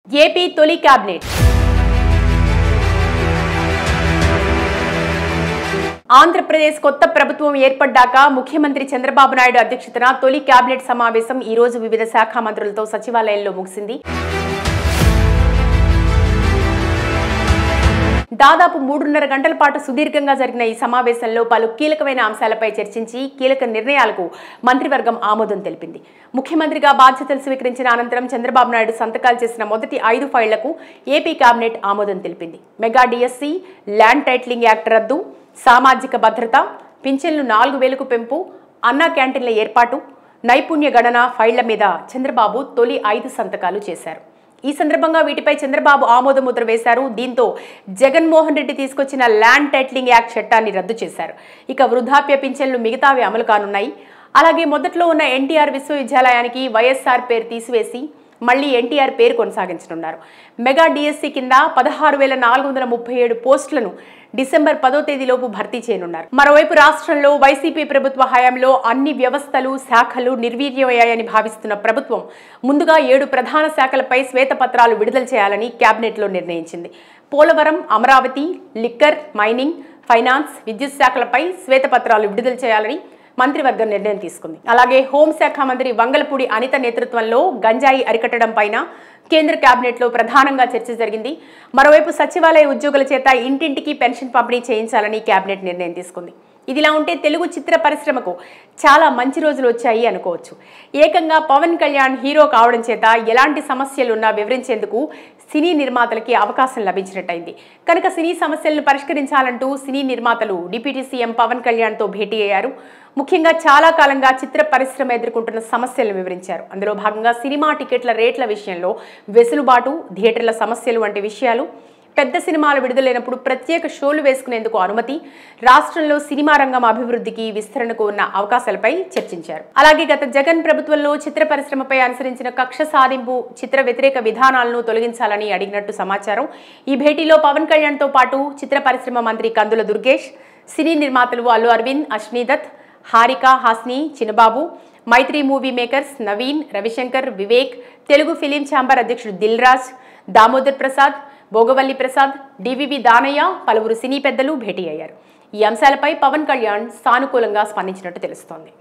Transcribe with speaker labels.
Speaker 1: AP తొలి cabinet. Andhra Pradesh కొత్త ప్రభుత్వం ఏర్పడ్డాక ముఖ్యమంత్రి చంద్రబాబు నాయుడు అధ్యక్షతన తొలి క్యాబినెట్ సమావేశం ఈ రోజు వివిధ శాఖ మంత్రులతో సచివాలయంలో ముగిసింది. దాదాపు 3.5 గంటల పాటు సుదీర్ఘంగా జరిగిన ఈ సమావేశంలో పలు కీలకమైన అంశాలపై చర్చించి కీలక నిర్ణయాలకు మంత్రివర్గం ఆమోదం తెలిపింది. ముఖ్యమంత్రిగా బాధ్యతలు స్వీకరించిన అనంతరం చంద్రబాబు నాయుడు సంతకాలు చేసిన మొదటి 5 ఫైళ్లకు ఏపీ కేబినెట్ ఆమోదం తెలిపింది. Mega DSC, land titling act రద్దు, సామాజిక భద్రత, పింఛన్లు 4,000కు పెంపు, అన్నా క్యాంటీన్ల ఏర్పాటు, నైపుణ్య గణన ఫైళ్ల మీద చంద్రబాబు తొలి 5 సంతకాలు చేశారు. ఈ సందర్భంగా వీటిపై చంద్రబాబు ఆమోద ముద్ర వేశారు. దీంతో జగన్మోహన్ రెడ్డి తీసుకొచ్చిన ల్యాండ్ టైటిలింగ్ యాక్ట్ చట్టాన్ని రద్దు చేశారు. ఇక వృద్ధాప్య పింఛన్లు మిగతావి అమలు కానున్నాయి. అలాగే మొదట్లో ఉన్న ఎన్టీఆర్ విశ్వవిద్యాలయానికి వైఎస్ఆర్ పేరు తీసివేసి మళ్లీ ఎన్టీఆర్ పేరు కొనసాగించనున్నారు. మెగా డిఎస్సి కింద 16,437 పోస్టులను డిసెంబర్ 10వ తేదీలోపు భర్తీ చేయనున్నారు. మరోవైపు రాష్ట్రంలో వైసీపీ ప్రభుత్వ హయాంలో అన్ని వ్యవస్థలు, శాఖలు నిర్వీర్యమయ్యాయని భావిస్తున్న ప్రభుత్వం ముందుగా 7 ప్రధాన శాఖలపై శ్వేతపత్రాలు విడుదల చేయాలని కేబినెట్లో నిర్ణయించింది. Polavaram, Amaravati, liquor, mining, finance, విద్యుత్ శాఖలపై శ్వేతపత్రాలు విడుదల చేయాలని మంత్రివర్గం నిర్ణయం తీసుకుంది. అలాగే హోంశాఖ మంత్రి వంగలపూడి అనిత నేతృత్వంలో గంజాయి అరికట్టడం పైన కేంద్ర కేబినెట్లో ప్రధానంగా చర్చ జరిగింది. మరోవైపు సచివాలయ ఉద్యోగుల చేత ఇంటింటికి పెన్షన్ పంపిణీ చేయించాలని కేబినెట్ నిర్ణయం తీసుకుంది. ఇదిలా ఉంటే తెలుగు చిత్ర పరిశ్రమకు చాలా మంచి రోజులు వచ్చాయి అనుకోవచ్చు. ఏకంగా పవన్ కళ్యాణ్ హీరో కావడం చేత ఎలాంటి సమస్యలున్నా వివరించేందుకు సినీ నిర్మాతలకి అవకాశం లభించినట్టయింది. కనుక సినీ సమస్యలను పరిష్కరించాలంటూ సినీ నిర్మాతలు డిప్యూటీ సీఎం పవన్ కళ్యాణ్తో భేటీ అయ్యారు. ముఖ్యంగా చాలా కాలంగా చిత్ర పరిశ్రమ ఎదుర్కొంటున్న సమస్యలను వివరించారు. అందులో భాగంగా సినిమా టికెట్ల రేట్ల విషయంలో వెసులుబాటు, థియేటర్ల సమస్యలు వంటి విషయాలు, పెద్ద సినిమాలు విడుదలైనప్పుడు ప్రత్యేక షోలు వేసుకునేందుకు అనుమతి, రాష్ట్రంలో సినిమా రంగం అభివృద్ధికి, విస్తరణకు ఉన్న అవకాశాలపై చర్చించారు. అలాగే గత జగన్ ప్రభుత్వంలో చిత్ర పరిశ్రమపై అనుసరించిన కక్ష సాధింపు, చిత్ర వ్యతిరేక విధానాలను తొలగించాలని అడిగినట్టు సమాచారం. ఈ భేటీలో పవన్ కళ్యాణ్తో పాటు చిత్ర పరిశ్రమ మంత్రి కందుల దుర్గేష్, సినీ నిర్మాతలు Allu Aravind, Ashwini Dutt, Harika, Hasini, Chinnababu, Mythri movie makers, Naveen, Ravishankar, Vivek, Telugu film chamber అధ్యక్షుడు దిల్ రాజ్, దామోదర్ ప్రసాద్, భోగవల్లి ప్రసాద్, డివివి దానయ్య, పలువురు సినీ పెద్దలు భేటీ అయ్యారు. ఈ అంశాలపై పవన్ కళ్యాణ్ సానుకూలంగా స్పందించినట్టు తెలుస్తోంది.